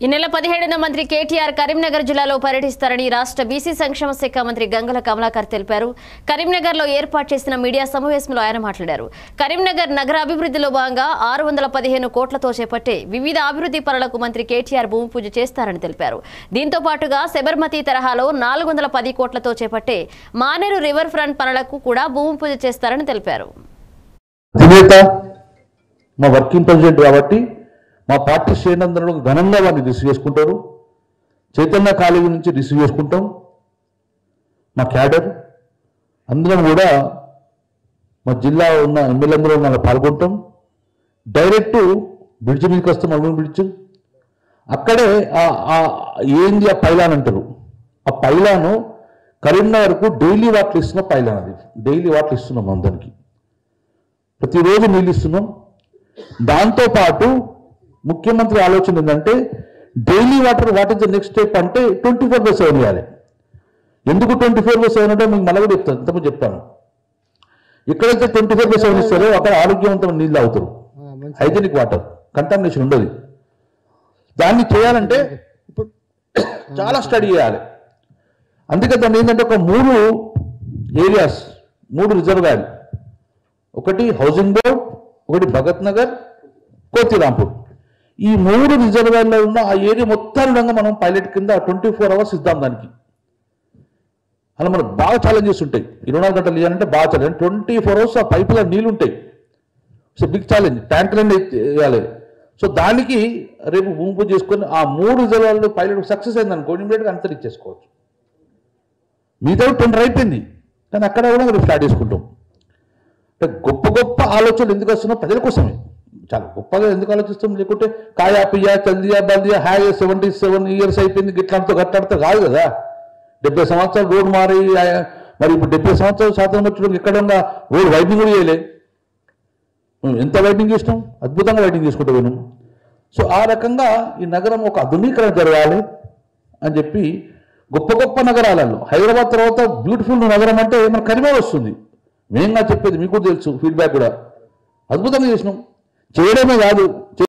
ఈ నెల 17న మంత్రి కేటీఆర్ కరీంనగర్ జిల్లాలో పర్యటిస్తారని రాష్ట్ర బీసీ సంక్షేమ శాఖ మంత్రి గంగుల కమలాకర్ తెలిపారు. కరీంనగర్లో ఏర్పాటు చేసిన మీడియా సమావేశంలో ఆయన మాట్లాడారు. కరీంనగర్ నగర అభివృద్ధిలో భాగంగా 615 కోట్లతో చేపట్టే వివిధ అభివృద్ధి పనులకు మంత్రి కేటీఆర్ భూమి పూజ చేస్తారని తెలిపారు. దీంతో పాటుగా శబర్మతి తరహాలో 410 కోట్లతో చేపట్టే మానేరు రివర్ ఫ్రంట్ పనులకు కూడా భూమి పూజ చేస్తారని తెలిపారు. మా వర్కింగ్ ప్రెసిడెంట్ కాబట్టి మా పార్టీ శ్రేణులందరూ ఘనంగా వారిని రిసీవ్ చేసుకుంటారు. చైతన్య కాలేజీ నుంచి రిసీవ్ చేసుకుంటాం. మా క్యాడర్ అందరం కూడా మా జిల్లా ఉన్న ఎమ్మెల్యేలందరూ మనం పాల్గొంటాం. డైరెక్ట్ బ్రిడ్జ్ మీదకి వస్తాం. అల్మూరు బ్రిడ్జ్ అక్కడే ఏంది ఆ పైలాన్ అంటారు. ఆ పైలాను కరీంనగర్కు డైలీ వాటర్ ఇస్తున్న పైలాన్. అది డైలీ వాటర్ ఇస్తున్నాం. అందరికి ప్రతిరోజు నీళ్ళు ఇస్తున్నాం. దాంతోపాటు ముఖ్యమంత్రి ఆలోచన ఏంటంటే daily water what is the next step అంటే 24/7 ఇవ్వాలి. ఎందుకు 24/7 అంటే మీకు మళ్ళీ కూడా చెప్తాను, ఇంతకుముందు చెప్పాను. ఎక్కడైతే 24/7 ఇస్తారో అక్కడ ఆరోగ్యవంతమైన నీళ్ళు అవుతారు. హైజీనిక్ వాటర్, కంటామినేషన్ ఉండదు. దాన్ని చేయాలంటే ఇప్పుడు చాలా స్టడీ చేయాలి. అందుకే దాన్ని ఏంటంటే ఒక 3 ఏరియాస్, 3 రిజర్వాయర్లు, ఒకటి హౌసింగ్ బోర్డ్, ఒకటి భగత్ నగర్, కోతిరాంపూర్. ఈ 3 రిజర్వాయర్లో ఉన్న ఆ ఏరియా మొత్తాన్ని మనం పైలట్ కింద 24 అవర్స్ ఇద్దాం. దానికి అలా మనకు బాగా ఛాలెంజెస్ ఉంటాయి. 24 గంటలు ఇవ్వాలంటే బాగా ఛాలెంజ్. 24 అవర్స్ ఆ పైపులో నీళ్ళు ఉంటాయి. So big challenge. ట్యాంకులన్నీ వేయాలి. సో దానికి రేపు భూమి పూజ చేసుకొని ఆ 3 రిజర్వాయర్లు పైలట్ సక్సెస్ అయింది అనుకోండి, ఇమీడియట్గా అంతరించేసుకోవచ్చు. మిగతా టెండర్ అయిపోయింది, కానీ అక్కడ కూడా రేపు స్టార్ట్ చేసుకుంటాం. అంటే గొప్ప గొప్ప ఆలోచనలు ఎందుకు వస్తున్నా ప్రజల కోసమే. చాలా గొప్పగా ఎందుకు ఆలోచిస్తాం? లేకుంటే కాయా పియా చందియా బందియా హ్యాయ్ 77 ఇయర్స్ అయిపోయింది గిట్లాంటితో గట్లాడితే కాదు కదా. 70 సంవత్సరాలు రోడ్డు మారి మరి ఇప్పుడు 70 సంవత్సరాలు శాతం వచ్చి ఎక్కడ రోడ్ వైడింగ్ కూడా చేయలే. ఎంత వైడింగ్ చేసినాం, అద్భుతంగా వైడింగ్ చేసుకుంటూ పోయినాం. సో ఆ రకంగా ఈ నగరం ఒక ఆధునీకరణ జరగాలి అని చెప్పి గొప్ప గొప్ప నగరాలలో హైదరాబాద్ తర్వాత బ్యూటిఫుల్ నగరం అంటే మన కరీంనగర్ వస్తుంది. మేంగా చెప్పేది మీకు కూడా తెలుసు, ఫీడ్బ్యాక్ కూడా అద్భుతంగా చేసినాం. చేయడమే కాదు,